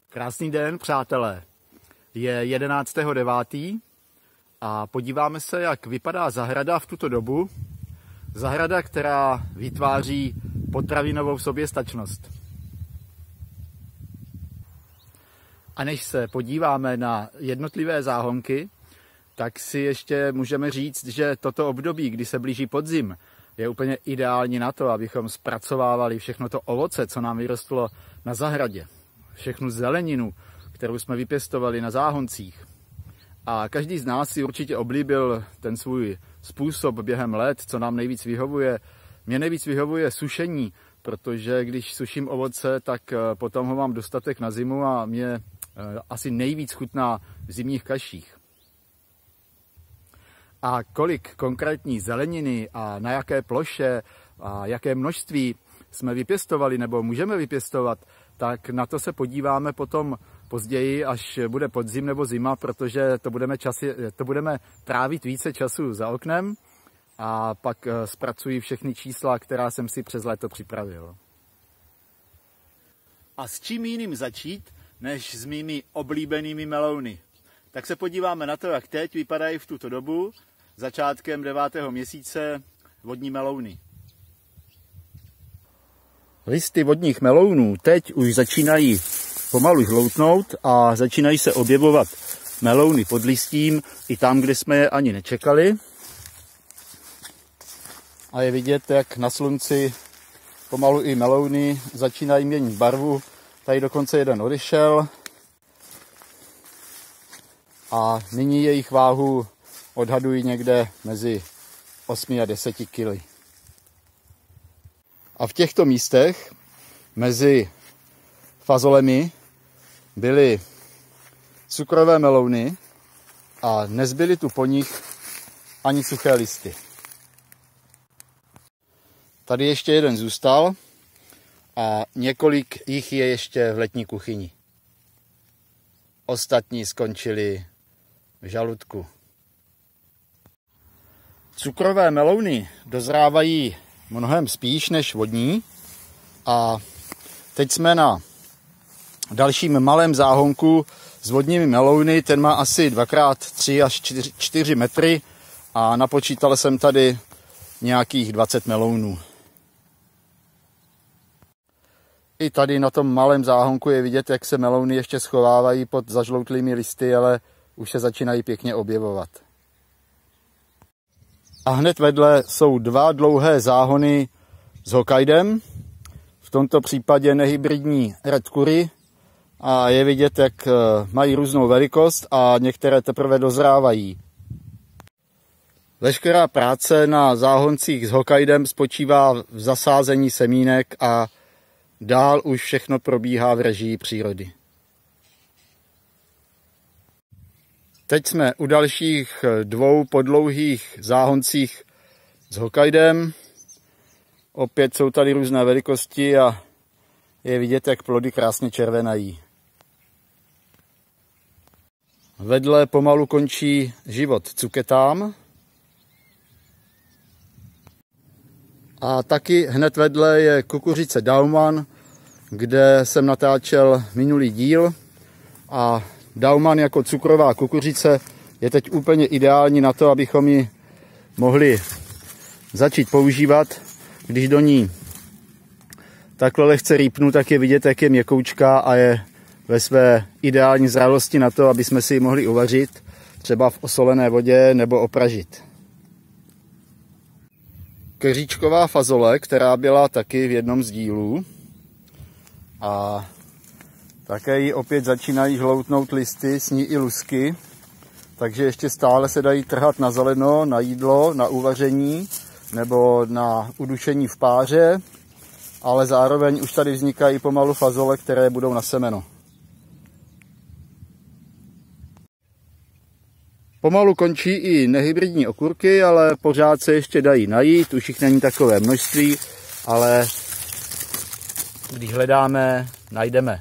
Krásný den, přátelé. Je 11.9. a podíváme se, jak vypadá zahrada v tuto dobu. Zahrada, která vytváří potravinovou soběstačnost. A než se podíváme na jednotlivé záhonky, tak si ještě můžeme říct, že toto období, kdy se blíží podzim, je úplně ideální na to, abychom zpracovávali všechno to ovoce, co nám vyrostlo na zahradě. Všechnu zeleninu, kterou jsme vypěstovali na záhoncích. A každý z nás si určitě oblíbil ten svůj způsob během let, co nám nejvíc vyhovuje. Mně nejvíc vyhovuje sušení, protože když suším ovoce, tak potom ho mám dostatek na zimu a mě asi nejvíc chutná v zimních kaších. A kolik konkrétní zeleniny a na jaké ploše a jaké množství jsme vypěstovali nebo můžeme vypěstovat, tak na to se podíváme potom později, až bude podzim nebo zima, protože to budeme trávit více času za oknem a pak zpracuji všechny čísla, která jsem si přes léto připravil. A s čím jiným začít, než s mými oblíbenými melouny? Tak se podíváme na to, jak teď vypadají v tuto dobu, začátkem 9. měsíce, vodní melouny. Listy vodních melounů teď už začínají pomalu žloutnout a začínají se objevovat melouny pod listím i tam, kde jsme je ani nečekali. A je vidět, jak na slunci pomalu i melouny začínají měnit barvu. Tady dokonce jeden odešel a nyní jejich váhu odhadují někde mezi 8 a 10 kg. A v těchto místech mezi fazolemi byly cukrové melouny a nezbyly tu po nich ani suché listy. Tady ještě jeden zůstal a několik jich je ještě v letní kuchyni. Ostatní skončili v žaludku. Cukrové melouny dozrávají mnohem spíš než vodní a teď jsme na dalším malém záhonku s vodními melouny. Ten má asi 2x3 až 4 metry a napočítal jsem tady nějakých 20 melounů. I tady na tom malém záhonku je vidět, jak se melouny ještě schovávají pod zažloutlými listy, ale už se začínají pěkně objevovat. A hned vedle jsou dva dlouhé záhony s Hokkaidem, v tomto případě nehybridní Red Curry, a je vidět, jak mají různou velikost a některé teprve dozrávají. Veškerá práce na záhoncích s Hokkaidem spočívá v zasázení semínek a dál už všechno probíhá v režii přírody. Teď jsme u dalších dvou podlouhých záhoncích s Hokkaidem. Opět jsou tady různé velikosti a je vidět, jak plody krásně červenají. Vedle pomalu končí život cuketám. A taky hned vedle je kukuřice Dauman, kde jsem natáčel minulý díl. A Dauman jako cukrová kukuřice je teď úplně ideální na to, abychom ji mohli začít používat. Když do ní takhle lehce rýpnu, tak je vidět, jak je měkoučká a je ve své ideální zralosti na to, aby jsme si ji mohli uvařit, třeba v osolené vodě nebo opražit. Keříčková fazole, která byla taky v jednom z dílů, a také ji opět začínají žloutnout listy, s ní i lusky, takže ještě stále se dají trhat na zeleno, na jídlo, na uvaření nebo na udušení v páře, ale zároveň už tady vznikají pomalu fazole, které budou na semeno. Pomalu končí i nehybridní okurky, ale pořád se ještě dají najít, už jich není takové množství, ale když hledáme, najdeme.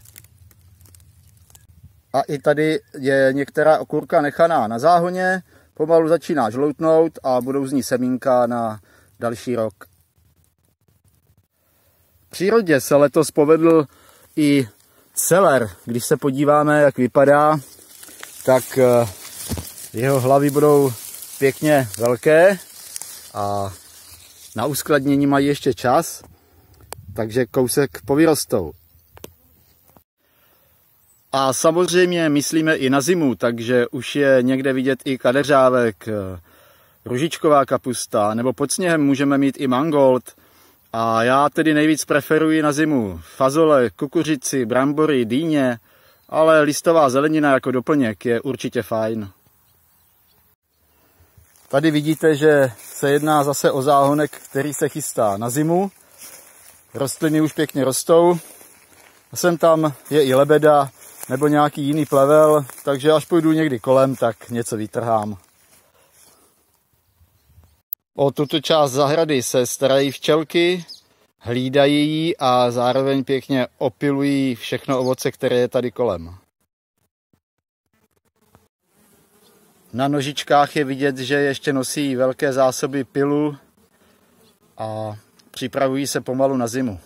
A i tady je některá okurka nechaná na záhoně, pomalu začíná žloutnout a budou z ní semínka na další rok. V přírodě se letos povedl i celer, když se podíváme, jak vypadá, tak jeho hlavy budou pěkně velké a na uskladnění mají ještě čas, takže kousek povyrostou. A samozřejmě myslíme i na zimu, takže už je někde vidět i kadeřávek, ružičková kapusta, nebo pod sněhem můžeme mít i mangold. A já tedy nejvíc preferuji na zimu fazole, kukuřici, brambory, dýně, ale listová zelenina jako doplněk je určitě fajn. Tady vidíte, že se jedná zase o záhonek, který se chystá na zimu. Rostliny už pěkně rostou. A sem tam je i lebeda nebo nějaký jiný plevel, takže až půjdu někdy kolem, tak něco vytrhám. O tuto část zahrady se starají včelky, hlídají ji a zároveň pěkně opilují všechno ovoce, které je tady kolem. Na nožičkách je vidět, že ještě nosí velké zásoby pilu a připravují se pomalu na zimu.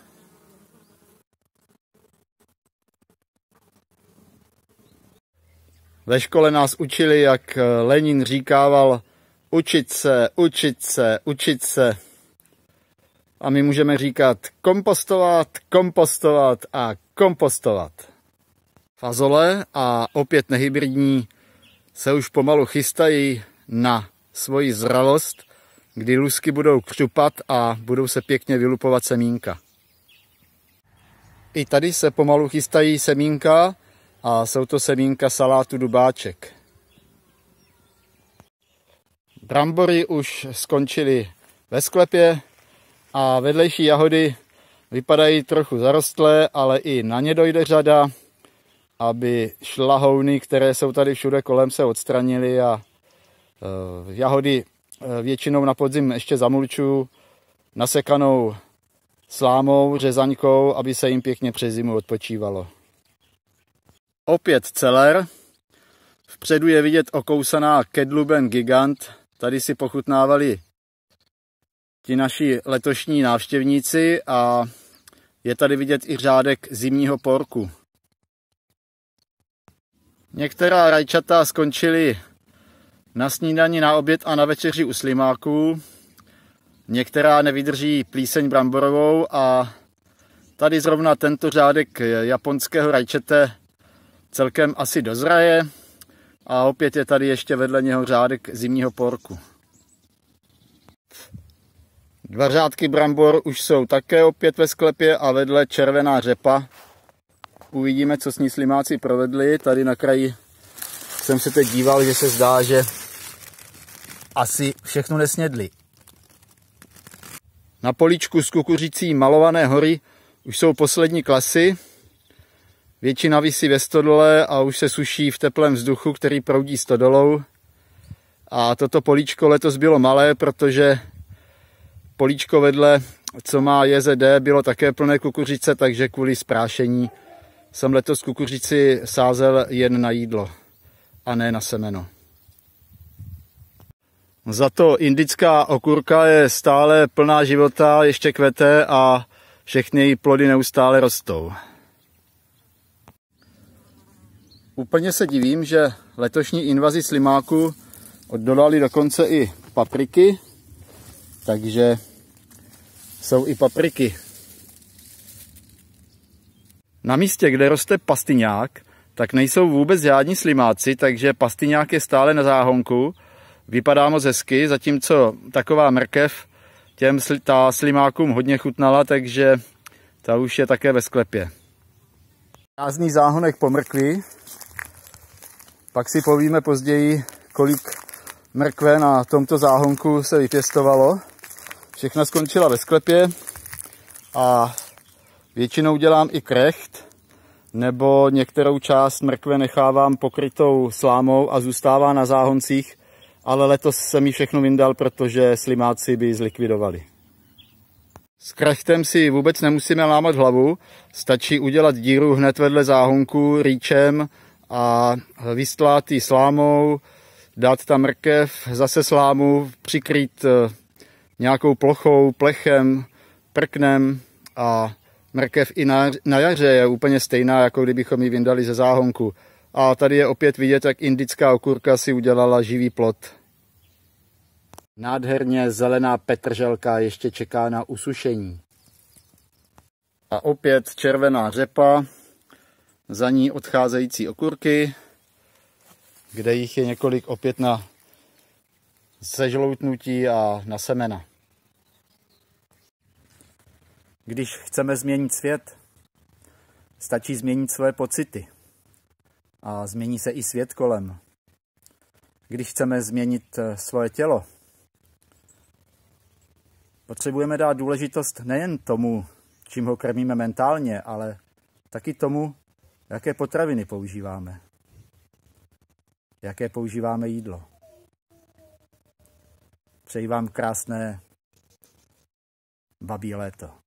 Ve škole nás učili, jak Lenin říkával, učit se, učit se, učit se. A my můžeme říkat kompostovat, kompostovat a kompostovat. Fazole a opět nehybridní se už pomalu chystají na svoji zralost, kdy lusky budou křupat a budou se pěkně vylupovat semínka. I tady se pomalu chystají semínka a jsou to semínka salátu dubáček. Brambory už skončily ve sklepě a vedlejší jahody vypadají trochu zarostlé, ale i na ně dojde řada, aby šlahouny, které jsou tady všude kolem, se odstranily a jahody většinou na podzim ještě zamulčuju nasekanou slámou, řezaňkou, aby se jim pěkně přes zimu odpočívalo. Opět celer. Vpředu je vidět okousaná Kedluben Gigant. Tady si pochutnávali ti naši letošní návštěvníci a je tady vidět i řádek zimního porku. Některá rajčata skončily na snídani, na oběd a na večeři u slimáků. Některá nevydrží plíseň bramborovou a tady zrovna tento řádek japonského rajčete celkem asi dozraje. A opět je tady ještě vedle něho řádek zimního porku. 2 řádky brambor už jsou také opět ve sklepě a vedle červená řepa. Uvidíme, co s ní slimáci provedli. Tady na kraji jsem se teď díval, že se zdá, že asi všechno nesnědli. Na políčku s kukuřicí Malované hory už jsou poslední klasy. Většina visí ve stodole a už se suší v teplém vzduchu, který proudí stodolou. A toto políčko letos bylo malé, protože políčko vedle, co má JZD, bylo také plné kukuřice, takže kvůli sprášení jsem letos kukuřici sázel jen na jídlo a ne na semeno. Za to indická okurka je stále plná života, ještě kvete a všechny její plody neustále rostou. Úplně se divím, že letošní invazi slimáků oddolali dokonce i papriky, takže jsou i papriky. Na místě, kde roste pastyňák, tak nejsou vůbec žádní slimáci, takže pastyňák je stále na záhonku. Vypadá moc hezky, zatímco taková mrkev ta slimákům hodně chutnala, takže ta už je také ve sklepě. Krásný záhonek po mrkvi. Pak si povíme později, kolik mrkve na tomto záhonku se vypěstovalo. Všechna skončila ve sklepě a většinou dělám i krecht, nebo některou část mrkve nechávám pokrytou slámou a zůstává na záhoncích, ale letos jsem ji všechno vyndal, protože slimáci by ji zlikvidovali. S krechtem si vůbec nemusíme lámat hlavu, stačí udělat díru hned vedle záhonku rýčem a vystlát ji slámou, dát tam mrkev, zase slámu, přikrýt nějakou plochou, plechem, prknem a Mrkev i na jaře je úplně stejná, jako kdybychom ji vyndali ze záhonku. A tady je opět vidět, jak indická okurka si udělala živý plod. Nádherně zelená petrželka ještě čeká na usušení. A opět červená řepa, za ní odcházející okurky, kde jich je několik opět na sežloutnutí a na semena. Když chceme změnit svět, stačí změnit své pocity a změní se i svět kolem. Když chceme změnit svoje tělo, potřebujeme dát důležitost nejen tomu, čím ho krmíme mentálně, ale taky tomu, jaké potraviny používáme, jaké používáme jídlo. Přeji vám krásné babí léto.